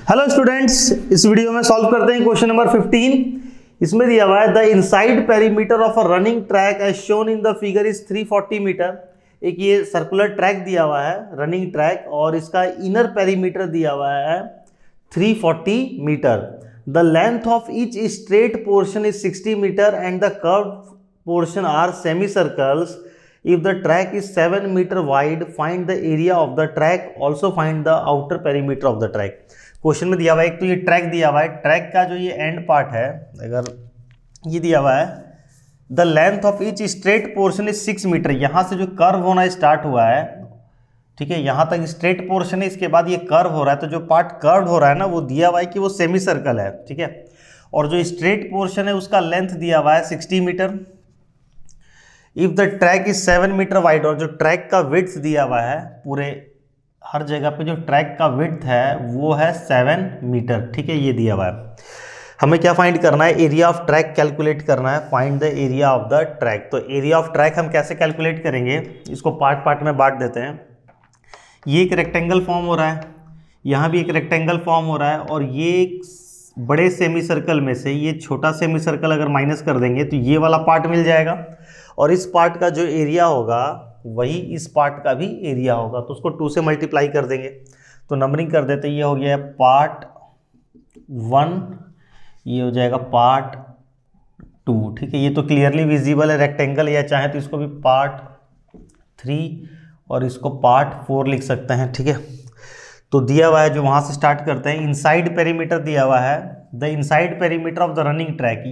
Hello students, इस video में solve करते हैं क्वेश्चन नंबर 15। इसमें दिया हुआ है the inside perimeter of a running track as shown in the figure is 340 metre. एक ये सर्कुलर ट्रैक दिया हुआ है रनिंग ट्रैक और इसका इनर पेरीमीटर दिया हुआ है 340 metre. The length of each straight portion is 60 metre and the curve portion are semi circles. If the track is 7 meter wide, find the area of the track. Also find the outer perimeter of the track. Question में दिया हुआ है एक तो ये track दिया हुआ है, ट्रैक का जो ये एंड पार्ट है अगर ये दिया हुआ है the length of each straight portion is 6 metre. यहाँ से जो कर्व होना स्टार्ट हुआ है, ठीक है, यहाँ तक स्ट्रेट पोर्शन है, इसके बाद ये कर्व हो रहा है, तो जो पार्ट कर्व हो रहा है ना वो दिया हुआ है कि वो सेमी सर्कल है, ठीक है। और जो स्ट्रेट पोर्शन है उसका लेंथ दिया हुआ है 60 metre. If the track is 7 metre wide, और जो ट्रैक का विड्थ दिया हुआ है पूरे हर जगह पे जो ट्रैक का विड्थ है वो है 7 मीटर, ठीक है, ये दिया हुआ है। हमें क्या फाइंड करना है? एरिया ऑफ ट्रैक कैलकुलेट करना है। Find the area of the track. तो एरिया ऑफ ट्रैक हम कैसे कैलकुलेट करेंगे, इसको पार्ट पार्ट में बांट देते हैं। ये एक रेक्टेंगल फॉर्म हो रहा है, यहाँ भी एक रेक्टेंगल फॉर्म हो रहा है, और ये एक बड़े सेमी सर्कल में से ये छोटा सेमी सर्कल अगर माइनस कर देंगे तो ये वाला पार्ट मिल जाएगा, और इस पार्ट का जो एरिया होगा वही इस पार्ट का भी एरिया होगा, तो उसको 2 से मल्टीप्लाई कर देंगे। तो नंबरिंग कर देते, ये हो गया पार्ट 1, ये हो जाएगा पार्ट 2, ठीक है। ये तो क्लियरली विजिबल है रेक्टेंगल, या चाहे तो इसको भी पार्ट 3 और इसको पार्ट 4 लिख सकते हैं, ठीक है। तो दिया हुआ है जो वहाँ से स्टार्ट करते हैं, इनसाइड पेरीमीटर दिया हुआ है the inside perimeter of the running track.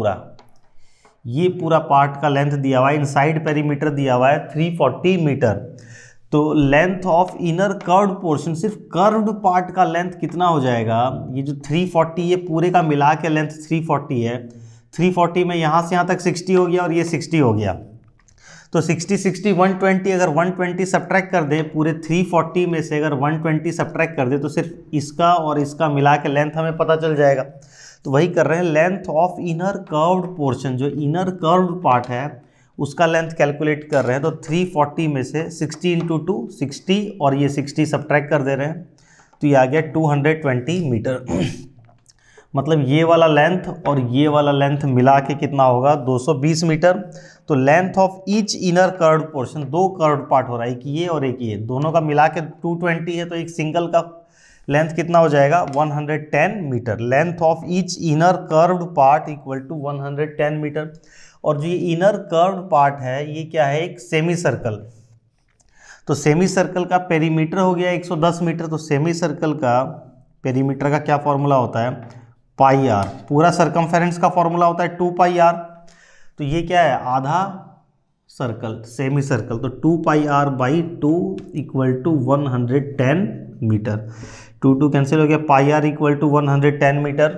ये पूरा पार्ट का लेंथ दिया हुआ है, इनसाइड पेरीमीटर दिया हुआ है 340 मीटर। तो length of inner curved portion, सिर्फ कर्व्ड पार्ट का लेंथ कितना हो जाएगा? ये जो 340 ये पूरे का मिला के लेंथ 340 है। 340 में यहाँ से यहाँ तक 60 हो गया और ये 60 हो गया, तो 60 60 120, अगर 120 सब्ट्रैक्ट कर दे पूरे 340 में से, अगर 120 सब्ट्रैक्ट कर दे तो सिर्फ इसका और इसका मिला के लेंथ हमें पता चल जाएगा। तो वही कर रहे हैं, length of inner curved portion, जो इनर कर्व्ड पार्ट है उसका लेंथ कैलकुलेट कर रहे हैं। तो 340 में से 60 इंटू 2 60 और ये 60 सब्ट्रैक्ट कर दे रहे हैं, तो ये आ गया 220 मीटर। मतलब ये वाला लेंथ और ये वाला लेंथ मिला के कितना होगा? 220 मीटर। तो length of each inner curved portion, 2 curved part हो रहा है, एक ये और एक ये, दोनों का मिला के 220 है, तो एक सिंगल का लेंथ कितना हो जाएगा? 110 metre. Length of each inner curved part equal to 110 metre. और जो ये इनर कर्व्ड पार्ट है ये क्या है? एक सेमी सर्कल। तो सेमी सर्कल का पेरीमीटर हो गया 110 मीटर। तो सेमी सर्कल का पेरीमीटर का क्या फॉर्मूला होता है? Pi R. पूरा सर्कमफेरेंस का फॉर्मूला होता है 2 पाई आर। तो ये क्या है? आधा सर्कल, सेमी सर्कल। तो 2 pi R by 2 equal to 110 metre. 2 cancel हो गया, pi R equal to 110 metre,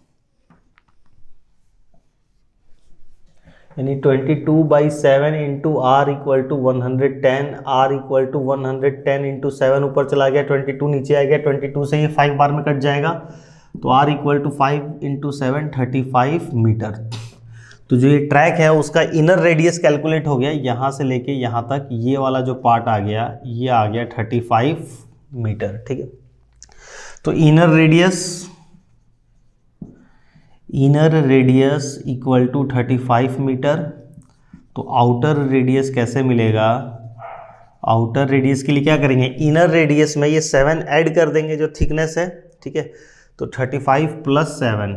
यानी 22/7 into R equal to 110। R equal to 110 into 7 ऊपर चला गया, 22 नीचे आ गया, 22 से ये 5 बार में कट जाएगा, तो R equal to 5 into 7 35 metre. तो जो ये ट्रैक है उसका इनर रेडियस कैलकुलेट हो गया, यहाँ से लेके यहाँ तक ये वाला जो पार्ट आ गया ये आ गया 35 मीटर, ठीक है। तो inner radius equal to 35 metre. तो आउटर रेडियस कैसे मिलेगा? आउटर रेडियस के लिए क्या करेंगे? इनर रेडियस में ये 7 ऐड कर देंगे जो थिकनेस है, ठीक है। तो 35 + 7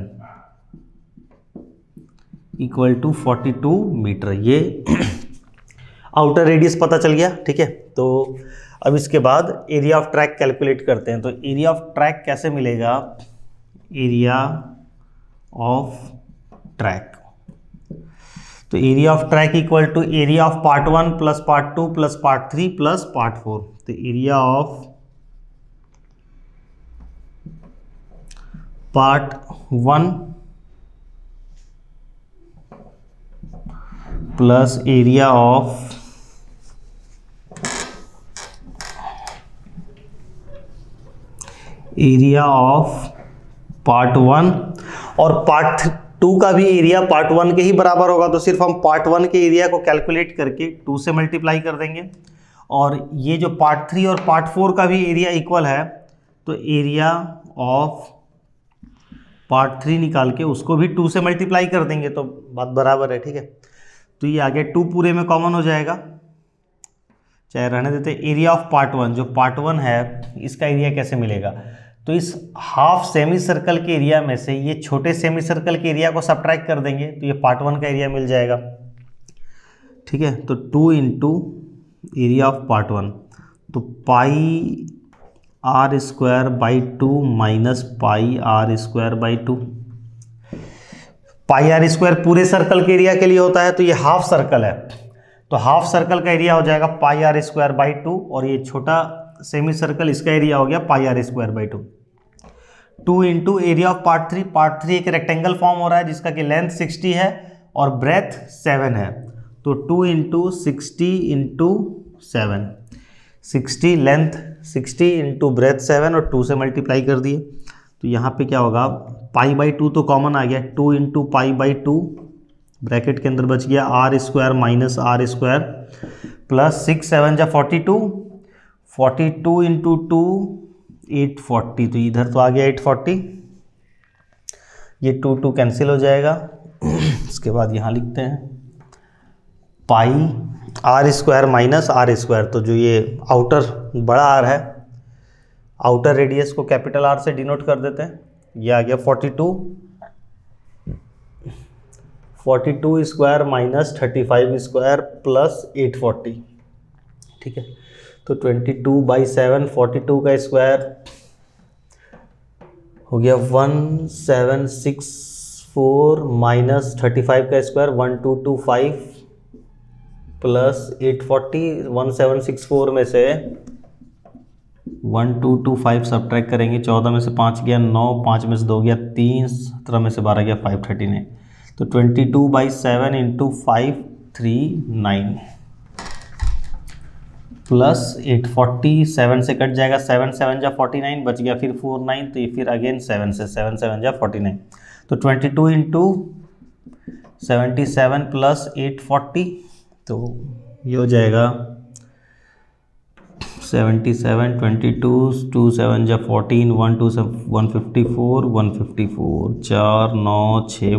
इक्वल टू 42 मीटर। ये आउटर रेडियस पता चल गया, ठीक है। तो अब इसके बाद एरिया ऑफ ट्रैक कैलकुलेट करते हैं। तो एरिया ऑफ ट्रैक कैसे मिलेगा? एरिया ऑफ ट्रैक, तो area of track equal to area of part 1 plus part 2 plus part 3 plus part 4। तो area of part 1 plus area of part 1 और part 2 का भी एरिया पार्ट 1 के ही बराबर होगा, तो सिर्फ हम पार्ट 1 के एरिया को कैलकुलेट करके 2 से मल्टीप्लाई कर देंगे। और ये जो पार्ट 3 और पार्ट 4 का भी एरिया इक्वल है, तो एरिया ऑफ पार्ट 3 निकाल के उसको भी 2 से मल्टीप्लाई कर देंगे तो बात बराबर है, ठीक है। तो ये आगे 2 पूरे में कॉमन हो जाएगा, चाहे रहने देते। एरिया ऑफ पार्ट 1, जो पार्ट 1 है इसका एरिया कैसे मिलेगा, तो इस हाफ सेमी सर्कल के एरिया में से ये छोटे सेमी सर्कल के एरिया को सब्ट्रैक्ट कर देंगे तो ये पार्ट 1 का एरिया मिल जाएगा, ठीक है। तो 2 इंटू एरिया ऑफ पार्ट 1, तो pi R square by 2 minus pi R square by 2। Pi R square पूरे सर्कल के एरिया के लिए होता है, तो ये हाफ सर्कल है तो हाफ सर्कल का एरिया हो जाएगा पाई आर स्क्वायर बाई 2, और ये छोटा सेमी सर्कल इसका एरिया हो गया pi R square by 2। 2 into area of part 3, part 3 एक रेक्टेंगल फॉर्म हो रहा है जिसका कि लेंथ 60 है और ब्रेथ 7 है, तो 2 into 60 into 7, 60 length 60 into breadth 7 और 2 से मल्टीप्लाई कर दिए। तो यहाँ पे क्या होगा, पाई बाई 2 तो कॉमन आ गया, 2 इंटू पाई बाई 2 ब्रैकेट के अंदर बच गया R square minus R square plus 6 7 जा 42, 42 इंटू 2 840, तो इधर तो आ गया 840, ये 2 2 कैंसिल हो जाएगा। इसके बाद यहाँ लिखते हैं pi R square minus R square, तो जो ये आउटर बड़ा आर है, आउटर रेडियस को कैपिटल आर से डिनोट कर देते हैं, ये आ गया 42 स्क्वायर माइनस 35 स्क्वायर प्लस 840, ठीक है। तो 22/7 42 का स्क्वायर हो गया 1764 माइनस 35 का स्क्वायर 1225 प्लस 840, 1764 में से 1225 सब्ट्रैक्ट करेंगे, 14 में से 5 गया 9, 5 में से 2 गया 3, 17 में से 12 गया 539, तो 22/7 इंटू 539 प्लस 840, 7 से कट जाएगा, 7 7 जा 49, बच गया फिर 49, तो ये फिर अगेन 7 से 7 7 जा 49, तो 22 इंटू 77 प्लस 840, तो ये हो जाएगा 77 22 2 7 जा 14 1 2 154 154 4 9 6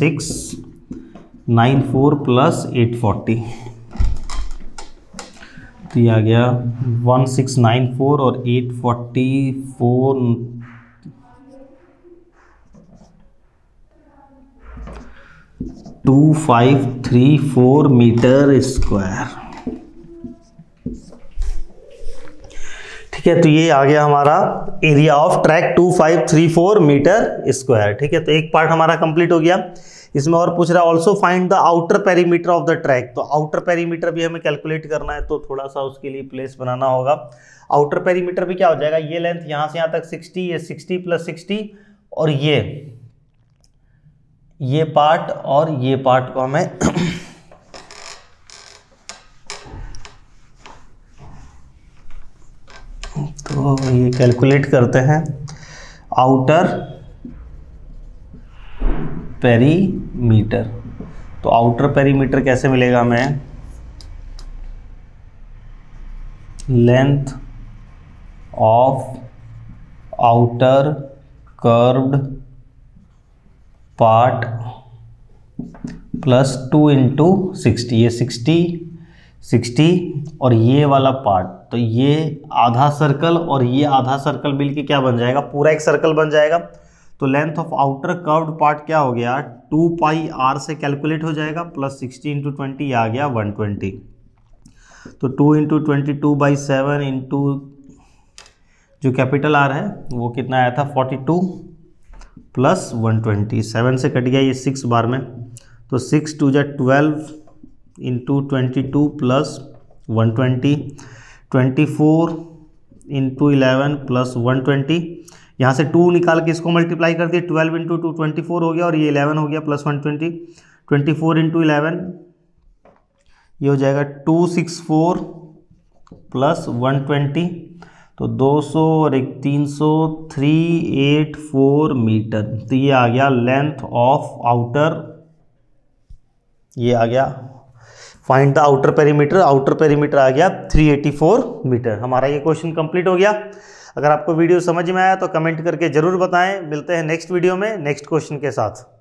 1694 प्लस 840, तो ये आ गया 1694 और 844 2534 मीटर स्क्वायर, ठीक है। तो ये आ गया हमारा area of track 2534 metre square, ठीक है। तो एक पार्ट हमारा कंप्लीट हो गया। इसमें और पूछ रहा है also find the outer perimeter of the track, तो आउटर पेरीमीटर भी हमें कैलकुलेट करना है, तो थोड़ा सा उसके लिए प्लेस बनाना होगा। आउटर पेरीमीटर भी क्या हो जाएगा, ये लेंथ यहाँ से यहाँ तक 60, ये 60 प्लस 60 और ये पार्ट और ये पार्ट को हमें तो ये कैलकुलेट करते हैं। आउटर पेरीमीटर, तो आउटर पेरीमीटर कैसे मिलेगा हमें, length of outer curved part plus 2 into 60, ये 60 और ये वाला पार्ट, तो ये आधा सर्कल और ये आधा सर्कल मिलके क्या बन जाएगा, पूरा एक सर्कल बन जाएगा। तो length of outer curved part क्या हो गया, 2 पाई आर से कैलकुलेट हो जाएगा प्लस 60 इंटू 20 आ गया 120, तो 2 इंटू 22/7 इंटू जो कैपिटल आर है वो कितना आया था 42 प्लस 120, 7 से कट गया ये 6 बार में, तो 6 2 जा 12 इंटू 22 प्लस 120, 24 इंटू 11 प्लस 120, यहाँ से 2 निकाल के इसको मल्टीप्लाई कर दिए, 12 इंटू 2 24 हो गया और ये 11 हो गया प्लस 120, 24 इंटू 11 ये हो जाएगा 264 प्लस 120, तो 200 और 300 384 मीटर, तो ये आ गया लेंथ ऑफ आउटर, ये आ गया find the outer perimeter, outer perimeter आ गया 384 मीटर। हमारा ये क्वेश्चन कंप्लीट हो गया। अगर आपको वीडियो समझ में आया तो कमेंट करके ज़रूर बताएं। मिलते हैं नेक्स्ट वीडियो में नेक्स्ट क्वेश्चन के साथ।